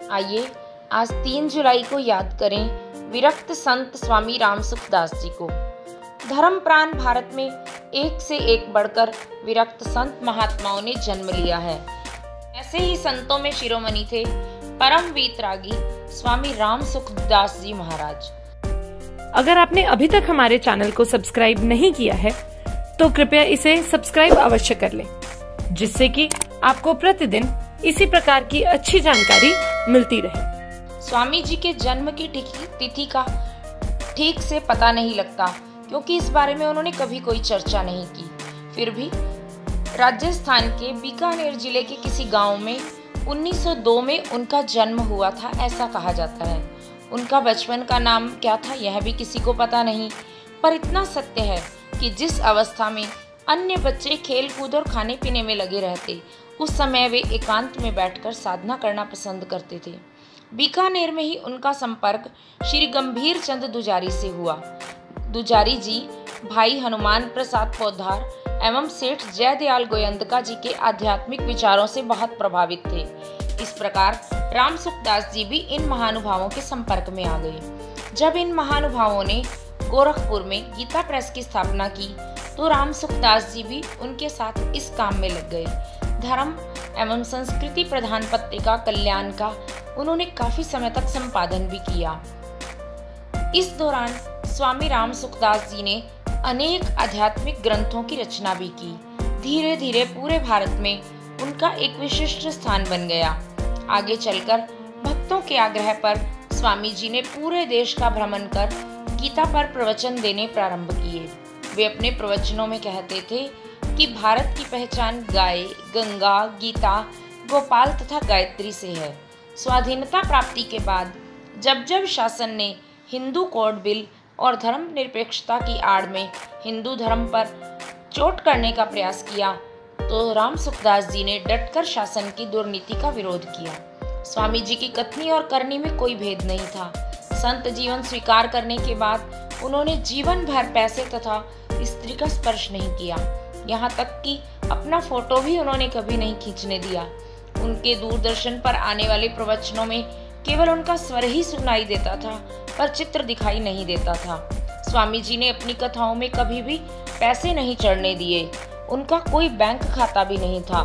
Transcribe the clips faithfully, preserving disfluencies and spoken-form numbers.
आइए आज तीन जुलाई को याद करें विरक्त संत स्वामी रामसुखदास जी को। धर्मप्राण भारत में एक से एक बढ़कर विरक्त संत महात्माओं ने जन्म लिया है। ऐसे ही संतों में शिरोमणि थे परम वीतरागी स्वामी रामसुखदास जी महाराज। अगर आपने अभी तक हमारे चैनल को सब्सक्राइब नहीं किया है तो कृपया इसे सब्सक्राइब अवश्य कर लें, जिससे कि आपको प्रतिदिन इसी प्रकार की अच्छी जानकारी मिलती रहे। स्वामी जी के जन्म की तिथि का ठीक से पता नहीं लगता, क्योंकि इस बारे में उन्होंने कभी कोई चर्चा नहीं की। फिर भी राजस्थान के बीकानेर जिले के किसी गांव में उन्नीस सौ दो में उनका जन्म हुआ था, ऐसा कहा जाता है। उनका बचपन का नाम क्या था यह भी किसी को पता नहीं, पर इतना सत्य है कि जिस अवस्था में अन्य बच्चे खेल कूद और खाने पीने में लगे रहते, उस समय वे एकांत में बैठकर साधना करना पसंद करते थे। बीकानेर में ही उनका संपर्क श्री गंभीर चंद दुजारी से हुआ। दुजारी जी भाई हनुमान प्रसाद पोद्दार एवं सेठ जयदयाल गोयंदका जी के आध्यात्मिक विचारों से बहुत प्रभावित थे। इस प्रकार रामसुखदास जी भी इन महानुभावों के संपर्क में आ गए। जब इन महानुभावों ने गोरखपुर में गीता प्रेस की स्थापना की तो रामसुखदास जी भी उनके साथ इस काम में लग गए। धर्म एवं संस्कृति प्रधान पत्रिका कल्याण का उन्होंने काफी समय तक संपादन भी किया। इस दौरान स्वामी रामसुखदास जी ने अनेक आध्यात्मिक ग्रंथों की रचना भी की। धीरे धीरे पूरे भारत में उनका एक विशिष्ट स्थान बन गया। आगे चलकर भक्तों के आग्रह पर स्वामी जी ने पूरे देश का भ्रमण कर गीता पर प्रवचन देने प्रारंभ किए। वे अपने प्रवचनों में कहते थे कि भारत की पहचान गाय, गंगा, गीता, गोपाल तथा गायत्री से है। स्वाधीनता प्राप्ति के बाद जब जब शासन ने हिंदू कोड बिल और धर्मनिरपेक्षता की आड़ में हिंदू धर्म पर चोट करने का प्रयास किया तो रामसुखदास जी ने डटकर शासन की दुर्नीति का विरोध किया। स्वामी जी की कथनी और करनी में कोई भेद नहीं था। संत जीवन स्वीकार करने के बाद उन्होंने जीवन भर पैसे तथा स्त्री का स्पर्श नहीं किया। यहाँ तक कि अपना फोटो भी उन्होंने कभी नहीं खींचने दिया। उनके दूरदर्शन पर आने वाले प्रवचनों में केवल उनका स्वर ही सुनाई देता था, पर चित्र दिखाई नहीं देता था। स्वामी जी ने अपनी कथाओं में कभी भी पैसे नहीं चढ़ने दिए। उनका कोई बैंक खाता भी नहीं था।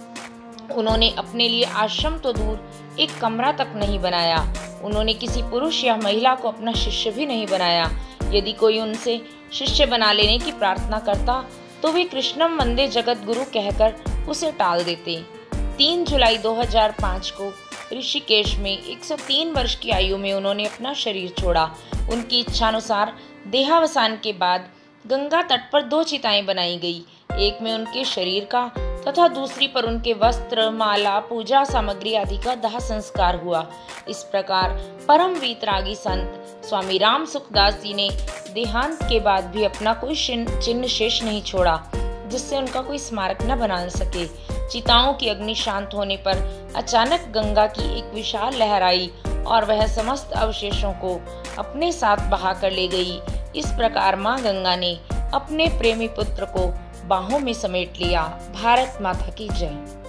उन्होंने अपने लिए आश्रम तो दूर एक कमरा तक नहीं बनाया। उन्होंने किसी पुरुष या महिला को अपना शिष्य भी नहीं बनाया। यदि कोई उनसे शिष्य बना लेने की प्रार्थना करता तो वे कृष्णम वंदे जगत गुरु कहकर उसे टाल देते। तीन जुलाई दो हज़ार पाँच को ऋषिकेश में एक सौ तीन वर्ष की आयु में उन्होंने अपना शरीर छोड़ा। उनकी इच्छानुसार देहावसान के बाद गंगा तट पर दो चिताएं बनाई गई। एक में उनके शरीर का तथा दूसरी पर उनके वस्त्र, माला, पूजा सामग्री आदि का दाह संस्कार हुआ। इस प्रकार परम वीतरागी संत स्वामी रामसुखदास जी ने देहांत के बाद भी अपना कोई चिन्ह शेष नहीं छोड़ा, जिससे उनका कोई स्मारक न बना सके। चिताओं की अग्नि शांत होने पर अचानक गंगा की एक विशाल लहर आई और वह समस्त अवशेषों को अपने साथ बहा कर ले गई। इस प्रकार मां गंगा ने अपने प्रेमी पुत्र को बाहों में समेट लिया। भारत माता की जय।